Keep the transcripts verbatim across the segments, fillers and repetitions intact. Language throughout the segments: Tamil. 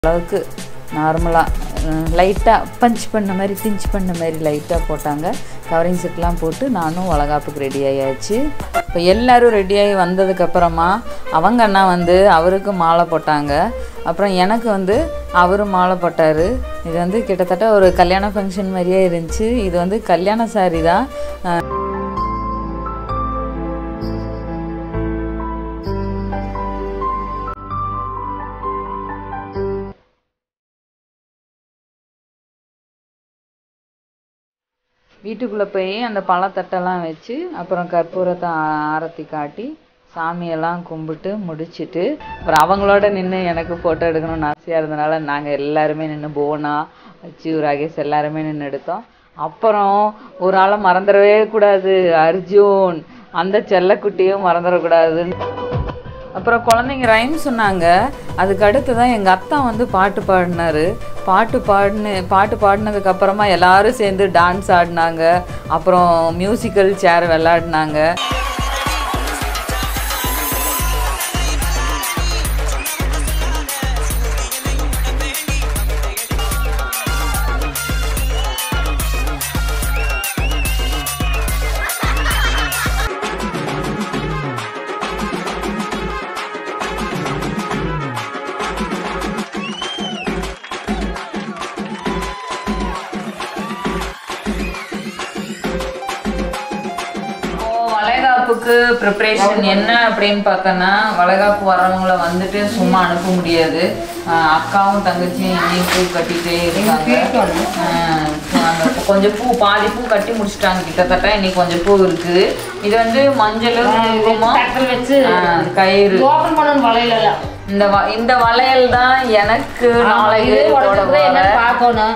அளவுக்கு நார்மலாக லைட்டாக பஞ்ச் பண்ண மாதிரி பிஞ்ச் பண்ண மாதிரி லைட்டாக போட்டாங்க. கவரிங் செட்லாம் போட்டு நானும் வளைகாப்புக்கு ரெடி ஆகியாச்சு. இப்போ எல்லோரும் ரெடியாகி வந்ததுக்கப்புறமா அவங்க அண்ணா வந்து அவருக்கு மாலை போட்டாங்க. அப்புறம் எனக்கு வந்து அவரும் மாலை போட்டார். இது வந்து கிட்டத்தட்ட ஒரு கல்யாண ஃபங்க்ஷன் மாதிரியே இருந்துச்சு. இது வந்து கல்யாண சாரி தான். வீட்டுக்குள்ளே போய் அந்த பழத்தட்டெல்லாம் வச்சு அப்புறம் கற்பூரத்தை ஆரத்தி காட்டி சாமியெல்லாம் கும்பிட்டு முடிச்சுட்டு அப்புறம் அவங்களோட நின்று எனக்கு ஃபோட்டோ எடுக்கணும்னு ஆசையாக இருந்தனால நாங்கள் எல்லாருமே நின்று போனா வச்சு ராகேஷ் எல்லாருமே நின்று எடுத்தோம். அப்புறம் ஒரு ஆளை மறந்துடவே கூடாது, அர்ஜுன், அந்த செல்லக்குட்டியும் மறந்துடக்கூடாதுன்னு. அப்புறம் குழந்தைங்க ரைம் சொன்னாங்க. அதுக்கு அடுத்து தான் எங்கள் அத்தா வந்து பாட்டு பாடினார். பாட்டு பாடினு பாட்டு பாடினதுக்கப்புறமா எல்லோரும் சேர்ந்து டான்ஸ் ஆடினாங்க. அப்புறம் மியூசிக்கல் சேர் விளாடினாங்க. வளைகாப்புக்கு ப்ரிப்ரேஷன் என்ன அப்படின்னு பார்த்தோன்னா, வளைகாப்பு வரவங்கள வந்துட்டு சும்மா அனுப்ப முடியாது. அக்காவும் தங்கச்சியும் இன்னைக்கு பூ கட்டிகிட்டே இருக்காங்க. கொஞ்சம் பூ பாதி பூ கட்டி முடிச்சுட்டாங்க கிட்டத்தட்ட. இன்னைக்கு கொஞ்சம் பூ இருக்குது. இது வந்து மஞ்சள் வச்சு கயிறு இந்த இந்த வளையல் தான் எனக்கு நாளைக்கு பார்க்கணும்.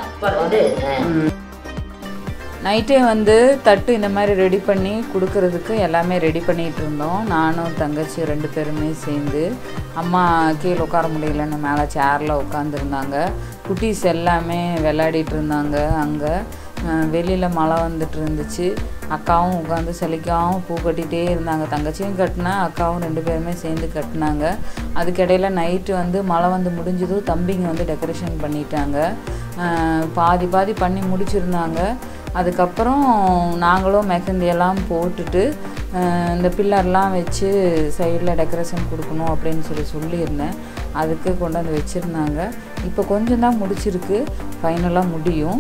நைட்டே வந்து தட்டு இந்த மாதிரி ரெடி பண்ணி கொடுக்கறதுக்கு எல்லாமே ரெடி பண்ணிகிட்டு இருந்தோம். நானும் தங்கச்சி ரெண்டு பேருமே சேர்ந்து. அம்மா கீழே உட்கார முடியலன்னு மேலே சேரில் உட்காந்துருந்தாங்க. குட்டீஸ் எல்லாமே விளையாடிட்டு இருந்தாங்க. அங்கே வெளியில் மழை வந்துட்டு இருந்துச்சு. அக்காவும் உட்காந்து சலிக்காவும் பூ கட்டிகிட்டே இருந்தாங்க. தங்கச்சியும் கட்டினா அக்காவும் ரெண்டு பேருமே சேர்ந்து கட்டினாங்க. அதுக்கிடையில் நைட்டு வந்து மழை வந்து முடிஞ்சதும் தம்பிங்க வந்து டெக்கரேஷன் பண்ணிட்டாங்க. பாதி பாதி பண்ணி முடிச்சுருந்தாங்க. அதுக்கப்புறம் நாங்களும் மெஹந்தியெல்லாம் போட்டுட்டு இந்த பில்லர்லாம் வச்சு சைடில் டெக்கரேஷன் கொடுக்கணும் அப்படின்னு சொல்லி சொல்லியிருந்தேன். அதுக்கு கொண்டு வந்து வச்சுருந்தாங்க. இப்போ கொஞ்சம் தான் முடிச்சிருக்கு, ஃபைனலாக முடியும்.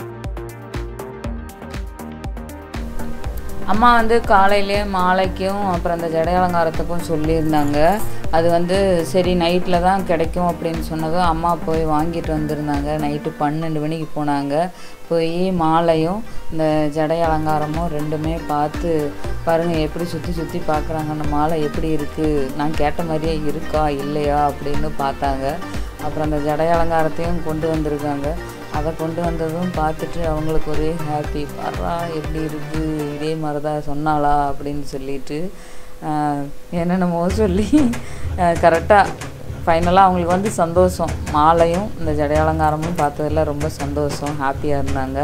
அம்மா வந்து காலையிலே மாலைக்கும் அப்புறம் அந்த ஜடை அலங்காரத்துக்கும் சொல்லியிருந்தாங்க. அது வந்து சரி நைட்டில் தான் கிடைக்கும் அப்படின்னு சொன்னதும் அம்மா போய் வாங்கிட்டு வந்திருந்தாங்க. நைட்டு பன்னெண்டு மணிக்கு போனாங்க. போய் மாலையும் இந்த ஜடை அலங்காரமும் ரெண்டுமே பார்த்து பாருங்கள் எப்படி சுற்றி சுற்றி பார்க்குறாங்க. அந்த மாலை எப்படி இருக்குது, நான் கேட்ட மாதிரியே இருக்கா இல்லையா அப்படின்னு பார்த்தாங்க. அப்புறம் அந்த ஜடை அலங்காரத்தையும் கொண்டு வந்திருக்காங்க. அதை கொண்டு வந்ததும் பார்த்துட்டு அவங்களுக்கு ஒரே ஹாப்பி. பாரா எப்படி இருக்குது, இதே மாதிரி தான் சொன்னாளா அப்படின்னு சொல்லிட்டு என்னென்னமோ சொல்லி கரெக்டாக ஃபைனலாக அவங்களுக்கு வந்து சந்தோஷம். மாலையும் இந்த ஜடை அலங்காரமும் பார்த்ததில் ரொம்ப சந்தோஷம், ஹாப்பியாக இருந்தாங்க.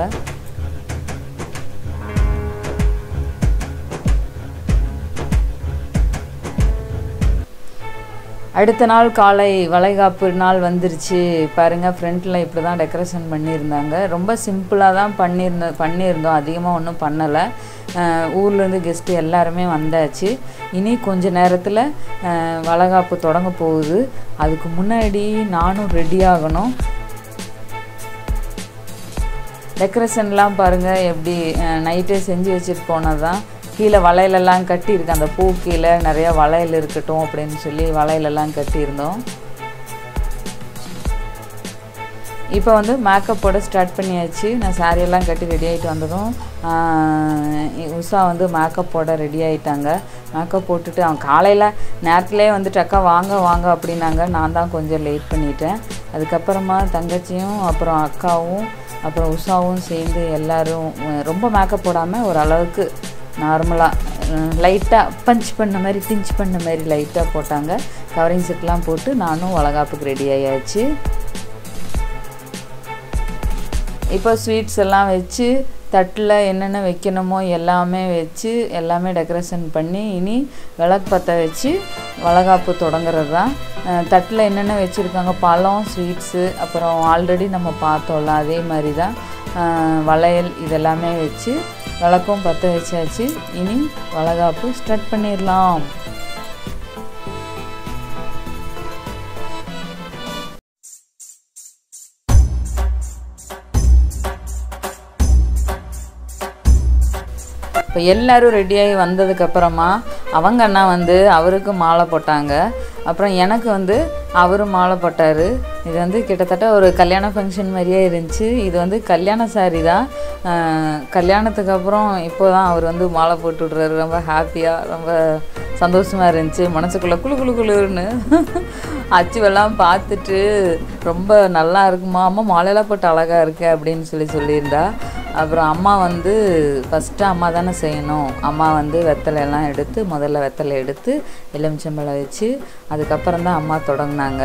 அடுத்த நாள் காலை வளைகாப்பு நாள் வந்துருச்சு. பாருங்கள், ஃப்ரண்ட்டில் இப்படி தான் டெக்கரேஷன் பண்ணியிருந்தாங்க. ரொம்ப சிம்பிளாக தான் பண்ணியிருந்த பண்ணியிருந்தோம் அதிகமாக ஒன்றும் பண்ணலை. ஊர்லேருந்து கெஸ்ட்டு எல்லாருமே வந்தாச்சு. இனி கொஞ்ச நேரத்தில் வளைகாப்பு தொடங்க போகுது. அதுக்கு முன்னாடி நானும் ரெடி ஆகணும். டெக்கரேஷன்லாம் பாருங்கள் எப்படி நைட்டே செஞ்சு வச்சுட்டு போனது தான். கீழே வளையலெல்லாம் கட்டியிருக்கு. அந்த பூ கீழே நிறையா வளையல் இருக்கட்டும் அப்படின்னு சொல்லி வளையலெல்லாம் கட்டியிருந்தோம். இப்போ வந்து மேக்கப் போட ஸ்டார்ட் பண்ணியாச்சு. நான் சாரியெல்லாம் கட்டி ரெடி ஆகிட்டு வந்ததும் உஷா வந்து மேக்கப் போட ரெடி ஆகிட்டாங்க. மேக்கப் போட்டுட்டு அவன் காலையில் நேரத்துலேயே வந்துட்டு அக்கா வாங்க வாங்க அப்படின்னாங்க. நான் தான் கொஞ்சம் லேட் பண்ணிட்டேன். அதுக்கப்புறமா தங்கச்சியும் அப்புறம் அக்காவும் அப்புறம் உஷாவும் சேர்ந்து எல்லோரும் ரொம்ப மேக்கப் போடாமல் ஓரளவுக்கு நார்மலாக லைட்டாக பஞ்ச் பண்ண மாதிரி பிஞ்ச் பண்ண மாதிரி லைட்டாக போட்டாங்க. கவரிங் செட்லாம் போட்டு நானும் வளைகாப்புக்கு ரெடி ஆகியாச்சு. இப்போ ஸ்வீட்ஸ் எல்லாம் வச்சு தட்டில் என்னென்ன வைக்கணுமோ எல்லாமே வச்சு எல்லாமே டெக்கரேஷன் பண்ணி இனி விளக்கு பற்ற வச்சு வளைகாப்பு தொடங்குறது தான். தட்டில் என்னென்ன வச்சுருக்காங்க, பழம், ஸ்வீட்ஸு, அப்புறம் ஆல்ரெடி நம்ம பார்த்தோம்ல அதே மாதிரி தான் வளையல் இதெல்லாமே வச்சு விளக்கும் பற்ற வச்சாச்சு. இனி வளைகாப்பு ஸ்டார்ட் பண்ணிடலாம். இப்போ எல்லோரும் ரெடியாகி வந்ததுக்கப்புறமா அவங்க அண்ணா வந்து அவருக்கு மாலை போட்டாங்க. அப்புறம் எனக்கு வந்து அவரும் மாலை போட்டார். இது வந்து கிட்டத்தட்ட ஒரு கல்யாண ஃபங்க்ஷன் மாதிரியே இருந்துச்சு. இது வந்து கல்யாண சாரி தான். கல்யாணத்துக்கு அப்புறம் இப்போ தான் அவர் வந்து மாலை போட்டு விட்றாரு. ரொம்ப ஹாப்பியாக ரொம்ப சந்தோஷமாக இருந்துச்சு. மனசுக்குள்ளே குழு குழு குழுன்னு அச்சுவெல்லாம் பார்த்துட்டு ரொம்ப நல்லா இருக்குமா, அம்மா மாலையெல்லாம் போட்டு அழகாக இருக்கு அப்படின்னு சொல்லி சொல்லியிருந்தா. அப்புறம் அம்மா வந்து ஃபஸ்ட்டு அம்மா தானே செய்யணும். அம்மா வந்து வெத்தலையெல்லாம் எடுத்து முதல்ல வெத்தலை எடுத்து எலுமிச்சம்பழம் வச்சு அதுக்கப்புறம் தான் அம்மா தொடங்கினாங்க.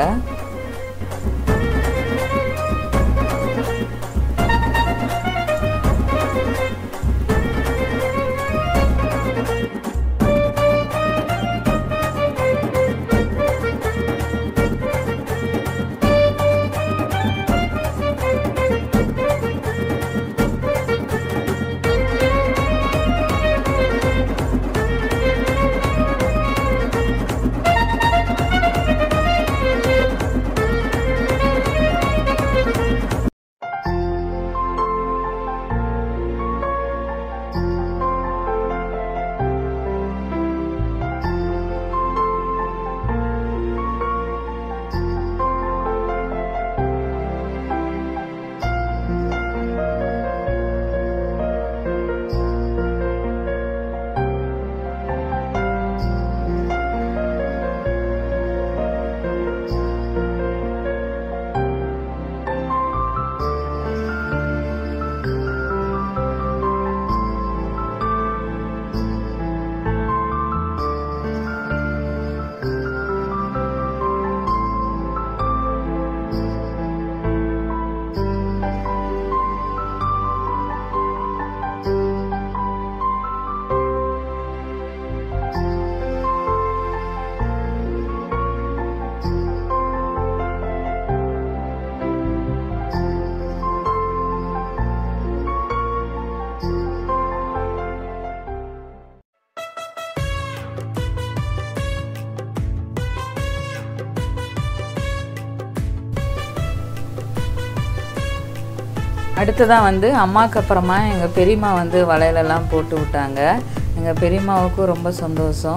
அடுத்ததான் வந்து அம்மாவுக்கு அப்புறமா எங்கள் பெரியம்மா வந்து வளையலெல்லாம் போட்டு விட்டாங்க. எங்கள் பெரியம்மாவுக்கும் ரொம்ப சந்தோஷம்.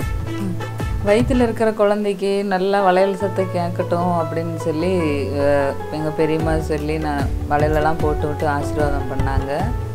வயிற்றில் இருக்கிற குழந்தைக்கு நல்லா வளையல் சத்தை கேட்கட்டும் அப்படின்னு சொல்லி எங்கள் பெரியம்மா சொல்லி நான் வளையலெல்லாம் போட்டு விட்டு ஆசீர்வாதம் பண்ணாங்க.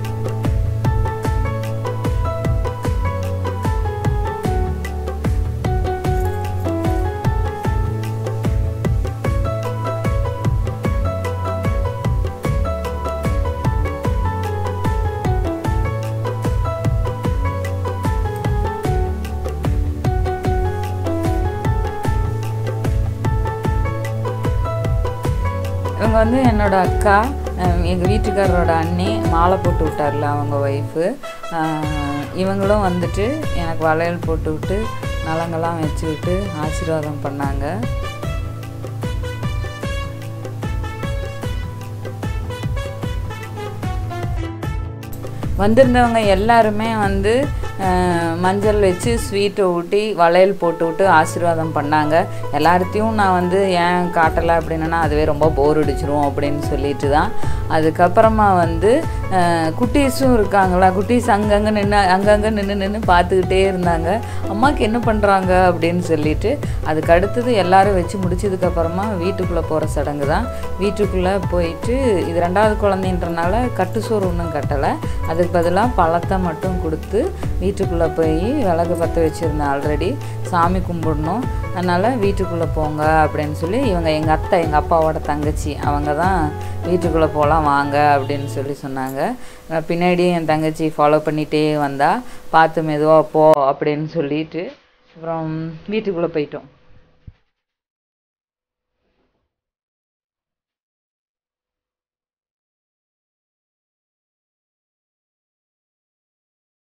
இவங்க வந்து என்னோடய அக்கா, எங்கள் வீட்டுக்காரரோட அண்ணி மாலை போட்டு விட்டார்ல அவங்க ஒய்ஃபு. இவங்களும் வந்துட்டு எனக்கு வளையல் போட்டு விட்டு நலங்கெல்லாம் வச்சு விட்டு ஆசீர்வாதம் பண்ணாங்க. வந்திருந்தவங்க எல்லாருமே வந்து மஞ்சள் வச்சு ஸ்வீட்டை ஊட்டி வளையல் போட்டு விட்டு ஆசீர்வாதம் பண்ணாங்க. எல்லாத்தையும் நான் வந்து ஏன் காட்டலை அப்படின்னா அதுவே ரொம்ப போர் அடிச்சிரும் அப்படின்னு சொல்லிட்டு தான். அதுக்கப்புறமா வந்து குட்டீஸும் இருக்காங்களா, குட்டீஸ் அங்கங்கே நின்று அங்கங்கே நின்று நின்று பார்த்துக்கிட்டே இருந்தாங்க அம்மாவுக்கு என்ன பண்ணுறாங்க அப்படின்னு சொல்லிட்டு. அதுக்கு அடுத்தது எல்லோரும் வச்சு முடிச்சதுக்கப்புறமா வீட்டுக்குள்ளே போகிற சடங்கு தான். வீட்டுக்குள்ளே போயிட்டு இது ரெண்டாவது குழந்தைன்றனால கட்டு சோறு ஒன்றும் கட்டலை. அதுக்கு பதிலாக பழத்தை மட்டும் கொடுத்து வீட்டுக்குள்ளே போய் விளக்கு பற்ற வச்சுருந்தேன். ஆல்ரெடி சாமி கும்பிடணும், அதனால் வீட்டுக்குள்ளே போங்க அப்படின்னு சொல்லி இவங்க எங்கள் அத்தை எங்கள் அப்பாவோட தங்கச்சி அவங்க தான் வீட்டுக்குள்ளே போகலாம் வாங்க அப்படின்னு சொல்லி சொன்னாங்க. பின்னாடி என் தங்கச்சி ஃபாலோ பண்ணிகிட்டே வந்தா, பார்த்து மெதுவாக போ அப்படின்னு சொல்லிட்டு அப்புறம் வீட்டுக்குள்ளே போயிட்டோம்.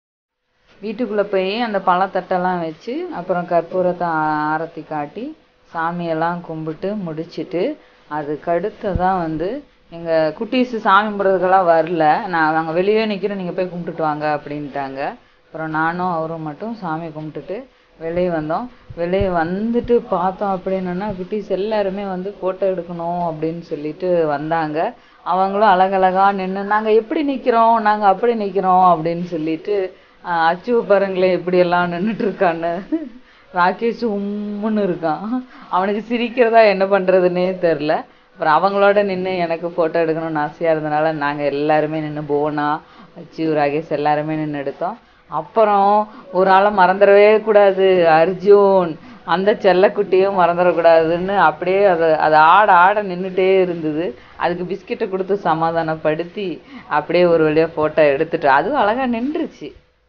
வீட்டுக்குள்ளே போய் அந்த பழத்தட்டெல்லாம் வச்சு அப்புறம் கற்பூரத்தை ஆரத்தி காட்டி சாமியெல்லாம் கும்பிட்டு முடிச்சுட்டு அதுக்கடுத்ததான் வந்து எங்கள் குட்டீஸு சாமி கும்பிட்றதுக்கெல்லாம் வரல. நான் நாங்கள் வெளியே நிற்கிறோம், நீங்கள் போய் கும்பிட்டுட்டு வாங்க அப்படின்ட்டாங்க. அப்புறம் நானும் அவரும் மட்டும் சாமி கும்பிட்டுட்டு வெளியே வந்தோம். வெளியே வந்துட்டு பார்த்தோம் அப்படின்னா குட்டீஸ் எல்லாருமே வந்து ஃபோட்டோ எடுக்கணும் அப்படின்னு சொல்லிட்டு வந்தாங்க. அவங்களும் அழகழகாக நின்று நாங்கள் எப்படி நிற்கிறோம், நாங்கள் அப்படி நிற்கிறோம் அப்படின்னு சொல்லிட்டு அச்சு பாருங்களேன் எப்படியெல்லாம் நின்றுட்டுருக்கான்னு. ராகேஷ் உம்முன்னு இருக்கான், அவனுக்கு சிரிக்கிறதா என்ன பண்ணுறதுன்னே தெரில. அப்புறம் அவங்களோட நின்று எனக்கு ஃபோட்டோ எடுக்கணும்னு ஆசையாக இருந்தனால நாங்கள் எல்லாருமே நின்று போனா அச்சு ராகேஷ் எல்லாருமே நின்று எடுத்தோம். அப்புறம் ஒரு ஆளை மறந்துடவே கூடாது, அர்ஜுன் அந்த செல்லக்குட்டியும் மறந்துடக்கூடாதுன்னு அப்படியே அதை அதை ஆட ஆட நின்றுட்டே இருந்தது. அதுக்கு பிஸ்கெட்டை கொடுத்து சமாதானப்படுத்தி அப்படியே ஒரு வழியாக ஃபோட்டோ எடுத்துட்டு அதுவும் அழகாக நின்றுச்சு.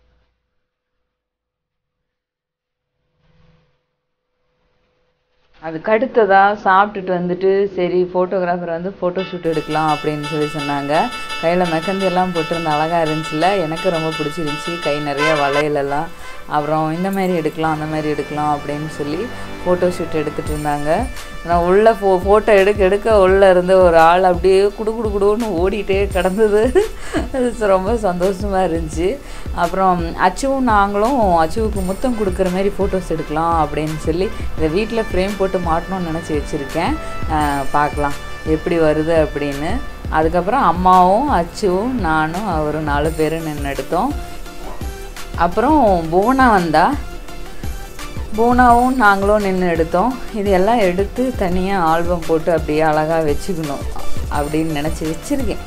அதுக்கு அடுத்ததாக சாப்பிட்டுட்டு வந்துட்டு சரி ஃபோட்டோகிராஃபர் வந்து ஃபோட்டோ ஷூட் எடுக்கலாம் அப்படின்னு சொல்லி சொன்னாங்க. கையில் மெஹந்தி எல்லாம் போட்டிருந்த அழகாக இருந்துச்சுல, எனக்கு ரொம்ப பிடிச்சிருந்துச்சி. கை நிறைய வளையலெல்லாம். அப்புறம் இந்த மாதிரி எடுக்கலாம் அந்த மாதிரி எடுக்கலாம் அப்படின்னு சொல்லி ஃபோட்டோ ஷூட் எடுத்துகிட்டு இருந்தாங்க. நான் உள்ளே ஃபோ ஃபோட்டோ எடுக்க எடுக்க உள்ளே இருந்து ஒரு ஆள் அப்படியே குடு குடு குடுன்னு ஓடிட்டே கிடந்தது. அது ரொம்ப சந்தோஷமாக இருந்துச்சு. அப்புறம் அச்சுவும் நாங்களும் அச்சுவுக்கு முத்தம் கொடுக்குற மாதிரி ஃபோட்டோஸ் எடுக்கலாம் அப்படின்னு சொல்லி இதை வீட்டில் ஃப்ரேம் போட்டு மாட்டணும்னு நினச்சி வச்சுருக்கேன். பார்க்கலாம் எப்படி வருது அப்படின்னு. அதுக்கப்புறம் அம்மாவும் அச்சுவும் நானும் அவரும் நாலு பேரும் நின்று எடுத்தோம். அப்புறம் போனா வந்தா, போனாவும் நாங்களும் நின்று எடுத்தோம். இது எல்லாம் எடுத்து தனியாக ஆல்பம் போட்டு அப்படியே அழகாக வச்சுக்கணும் அப்படின்னு நினச்சி வச்சுருக்கேன்.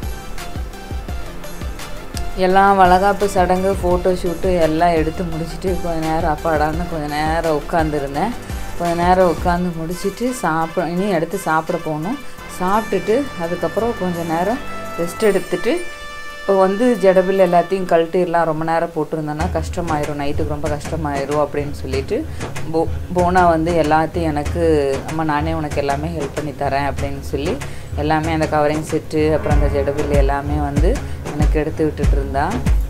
எல்லாம் வளகாப்பு சடங்கு ஃபோட்டோ ஷூட்டு எல்லாம் எடுத்து முடிச்சுட்டு கொஞ்சம் நேரம் அப்பாடான்னு கொஞ்சம் நேரம் உட்காந்துருந்தேன். கொஞ்சம் நேரம் உட்காந்து முடிச்சுட்டு சாப்பிட இனி எடுத்து சாப்பிட போகணும். சாப்பிட்டுட்டு அதுக்கப்புறம் கொஞ்சம் நேரம் ரெஸ்ட் எடுத்துட்டு இப்போ வந்து ஜடபில் எல்லாத்தையும் கழட்டிடலாம், ரொம்ப நேரம் போட்டிருந்தோன்னா கஷ்டமாயிரும், நைட்டுக்கு ரொம்ப கஷ்டமாயிரும் அப்படின்னு சொல்லிட்டு போ போனா வந்து எல்லாத்தையும் எனக்கு அம்மா நானே உனக்கு எல்லாமே ஹெல்ப் பண்ணி தரேன் அப்படின்னு சொல்லி எல்லாமே அந்த கவரிங் செட்டு அப்புறம் அந்த ஜடபில் எல்லாமே வந்து எனக்கு எடுத்து விட்டுட்டு இருந்தா.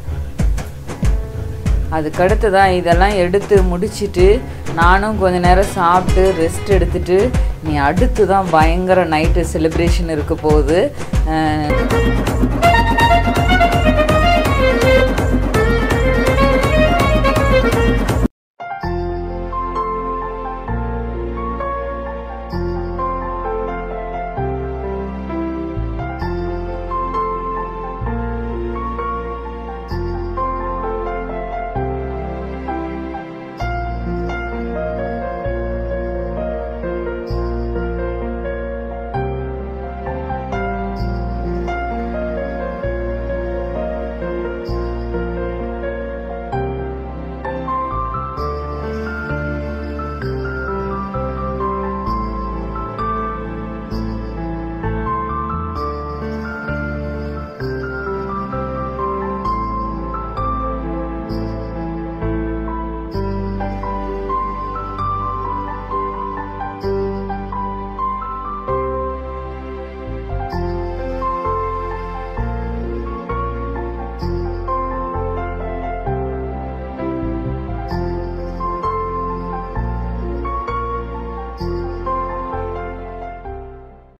அதுக்கடுத்து தான் இதெல்லாம் எடுத்து முடிச்சுட்டு நானும் கொஞ்சம் நேரம் சாப்பிட்டு ரெஸ்ட் எடுத்துகிட்டு நீ அடுத்து தான் பயங்கர நைட்டு செலிப்ரேஷன் இருக்க போகுது.